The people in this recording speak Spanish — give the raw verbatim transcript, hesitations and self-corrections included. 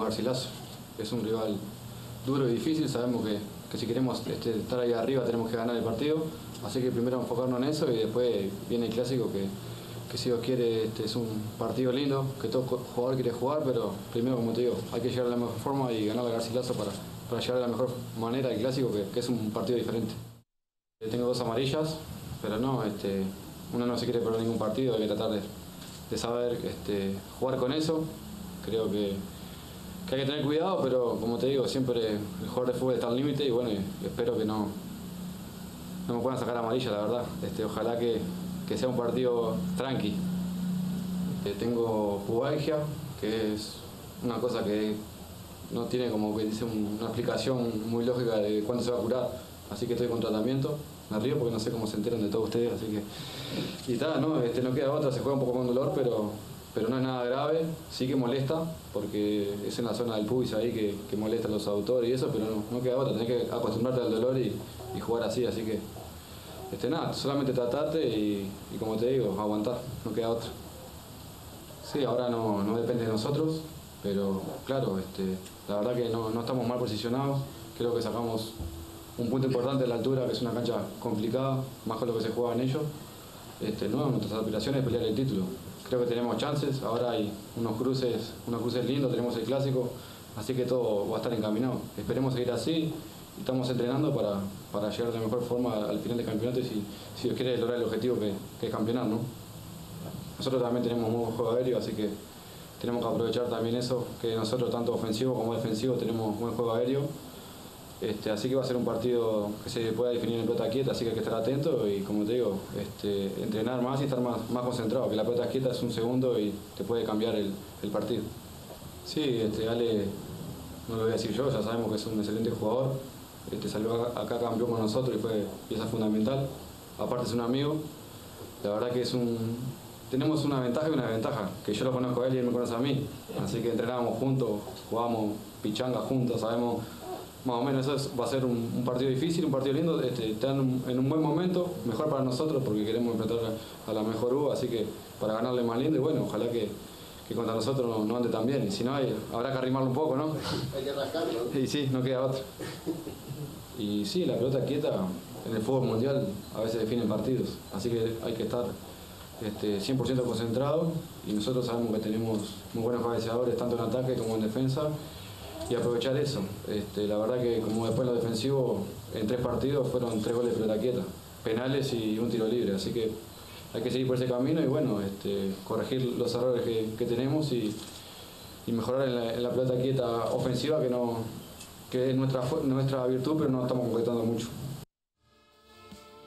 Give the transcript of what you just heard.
Garcilaso. Es un rival duro y difícil, sabemos que, que si queremos este, estar ahí arriba tenemos que ganar el partido, así que primero enfocarnos en eso y después viene el clásico que, que si Dios quiere este, es un partido lindo, que todo jugador quiere jugar, pero primero, como te digo, hay que llegar a la mejor forma y ganar a Garcilaso para, para llegar a la mejor manera al clásico, que, que es un partido diferente. Tengo dos amarillas, pero no, este, uno no se quiere perder ningún partido, hay que tratar de, de saber este, jugar con eso. Creo que, que hay que tener cuidado, pero como te digo, siempre el jugador de fútbol está al límite y bueno, y espero que no, no me puedan sacar amarilla, la verdad. Este, ojalá que, que sea un partido tranqui. Eh, tengo pubalgia, que es una cosa que no tiene como que dice una explicación muy lógica de cuándo se va a curar, así que estoy con tratamiento. Me río porque no sé cómo se enteran de todos ustedes, así que... Y tal, no, este, no queda otra, se juega un poco con dolor, pero, pero no es nada grave. Sí que molesta, porque es en la zona del pubis ahí que, que molesta a los autores y eso, pero no, no queda otra, tenés que acostumbrarte al dolor y, y jugar así, así que... Este, nada, solamente tratate y, y como te digo, aguantar, no queda otra. Sí, ahora no, no depende de nosotros, pero claro, este, la verdad que no, no estamos mal posicionados, creo que sacamos un punto importante de la altura, que es una cancha complicada, más con lo que se juega en ellos. Este, no, nuestras aspiraciones es pelear el título. Creo que tenemos chances, ahora hay unos cruces, unos cruces lindos, tenemos el clásico, así que todo va a estar encaminado. Esperemos seguir así, estamos entrenando para, para llegar de la mejor forma al final del campeonato y si, si Dios quiere lograr el objetivo que, que es campeonar, ¿no? Nosotros también tenemos muy buen juego aéreo, así que tenemos que aprovechar también eso, que nosotros tanto ofensivo como defensivo tenemos buen juego aéreo. Este, así que va a ser un partido que se pueda definir en pelota quieta, así que hay que estar atento y como te digo, este, entrenar más y estar más, más concentrado, que la pelota quieta es un segundo y te puede cambiar el, el partido. Sí, este, Ale, no lo voy a decir yo, ya sabemos que es un excelente jugador, este, salió acá campeón con nosotros y fue pieza fundamental, aparte es un amigo, la verdad que es un... Tenemos una ventaja y una desventaja, que yo lo conozco a él y él me conoce a mí, así que entrenábamos juntos, jugábamos pichanga juntos, sabemos más o menos eso es, va a ser un, un partido difícil, un partido lindo, este, están en, en un buen momento, mejor para nosotros porque queremos enfrentar a, a la mejor U, así que para ganarle más lindo y bueno, ojalá que, que contra nosotros no, no ande tan bien, y si no hay, habrá que arrimarlo un poco, ¿no? Hay que rascarlo. Y sí, no queda otra. Y sí, la pelota quieta en el fútbol mundial a veces define partidos, así que hay que estar este, cien por ciento concentrado y nosotros sabemos que tenemos muy buenos cabeceadores tanto en ataque como en defensa y aprovechar eso. Este, la verdad que como después en lo defensivo, en tres partidos fueron tres goles de pelota quieta, penales y un tiro libre, así que hay que seguir por ese camino y bueno, este, corregir los errores que, que tenemos y, y mejorar en la, en la pelota quieta ofensiva que, no, que es nuestra, nuestra virtud, pero no estamos concretando mucho.